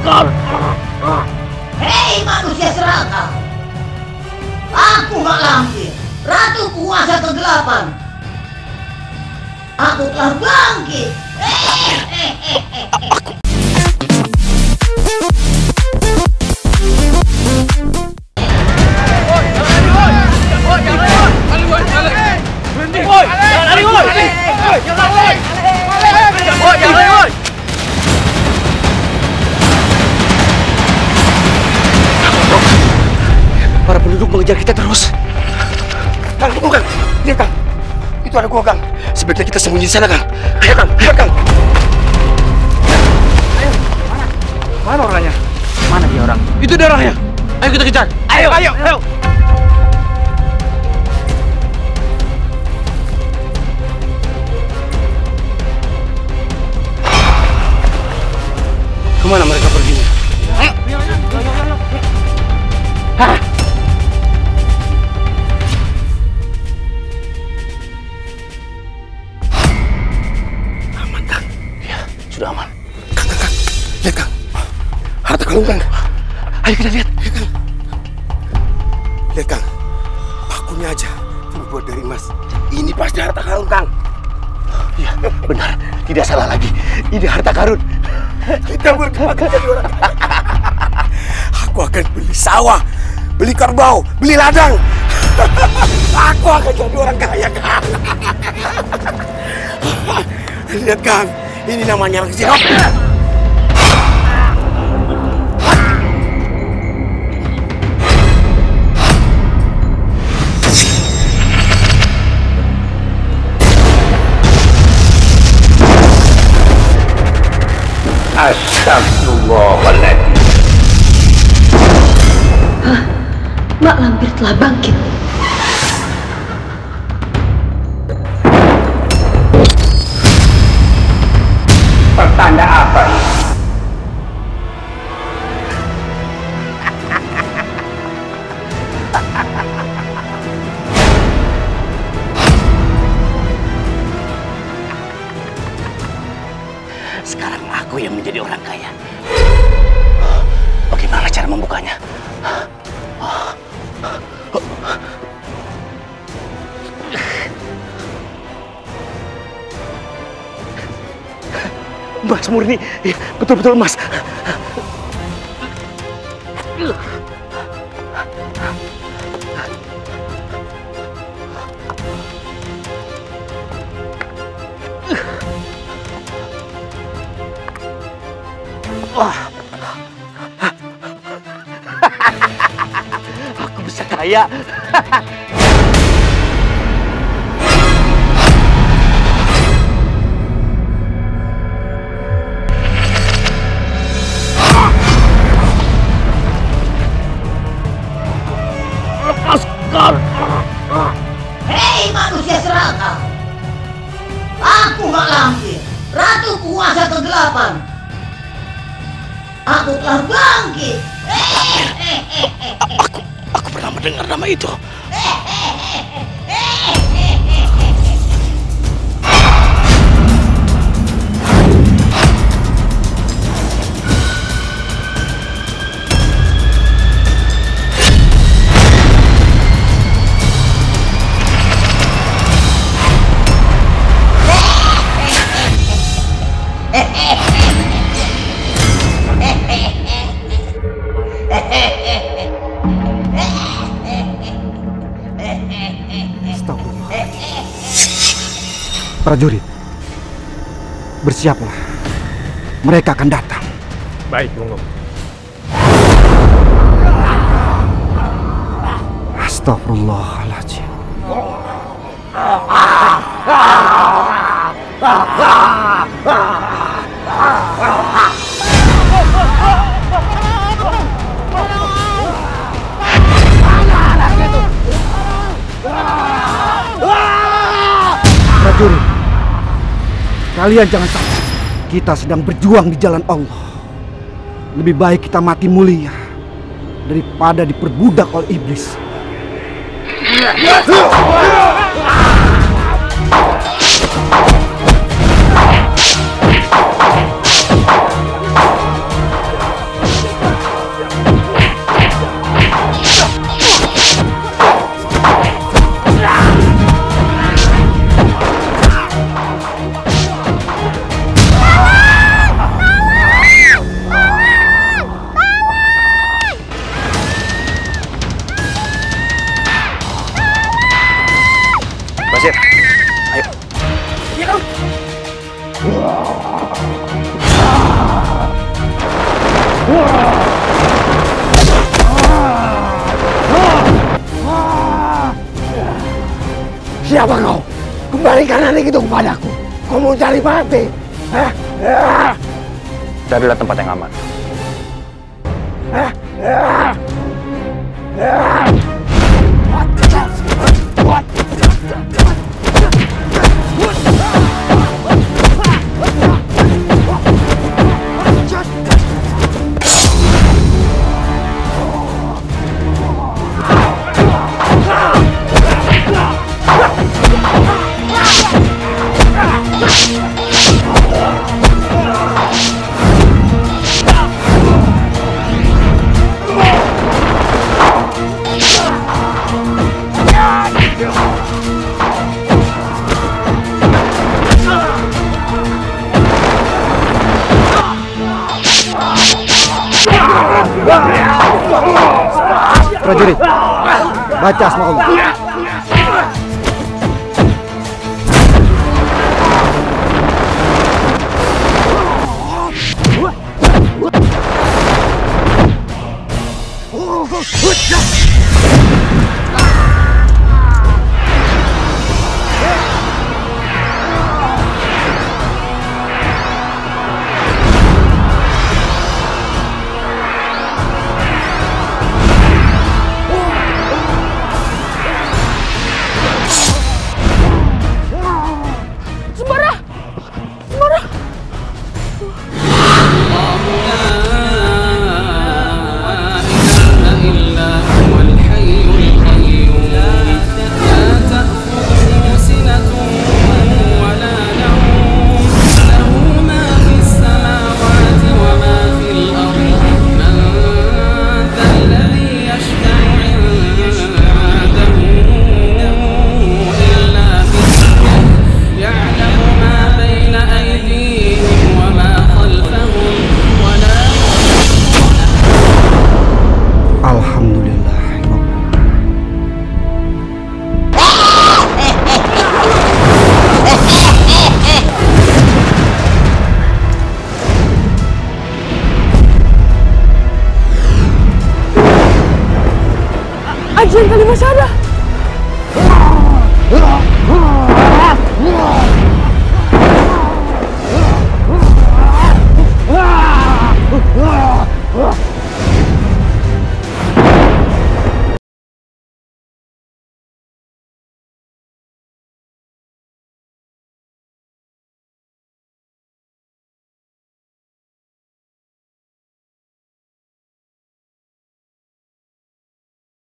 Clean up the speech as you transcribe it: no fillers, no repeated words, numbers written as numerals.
Hei manusia serakah, aku Mak Lampir, ratu penguasa kegelapan. Aku telah bangkit. Para penduduk mengejar kita terus. Kang, tunggu Kang. Lihat Kang. Itu ada gua Kang. Sebaiknya kita sembunyi di sana Kang. Ayo Kang, lihat Kang. Ayo, mana? Mana orangnya? Mana dia orang? Itu dia orangnya. Ayo kita kejar. Ayo, ayo, ayo. Kemana mereka perginya? Ayo. Hah? Aman, Kang. Ya, sudah aman. Kang. Lihat, Kang. Harta karun, Kang. Ayo kita lihat. Lihat, Kang. Lihat, Kang. Pakunya aja terbuat dari emas. Ini pasti harta karun, Kang. Iya, benar. Tidak salah lagi. Ini harta karun. Kita berdua akan jadi orang kaya. Aku akan beli sawah, beli kerbau, beli ladang. Aku akan jadi orang kaya, Kang. Lihat, Kang. Ini namanya orang kecil. Astagfirullahaladzim. Hah? Mak Lampir telah bangkit. Pertanda apa ini? Sekarang aku yang menjadi orang kaya. Bagaimana cara membukanya? Emas murni, betul-betul emas. Aku bisa kaya. Hei manusia serakah, aku Mak Lampir, ratu penguasa kegelapan. Aku telah bangkit. Aku pernah mendengar nama itu. Prajurit, bersiaplah. Mereka akan datang. Baik, monggo. Astagfirullahaladzim. Prajurit, kalian jangan takut. Kita sedang berjuang di jalan Allah. Lebih baik kita mati mulia daripada diperbudak oleh iblis. pasir. Ayo. Iya, Kang. Siapa kau? Kembalikan anak itu kepadaku. Kau mau cari mati? Carilah tempat yang aman. Prajurit, baca asma Allah. Ajian Kalimasyada.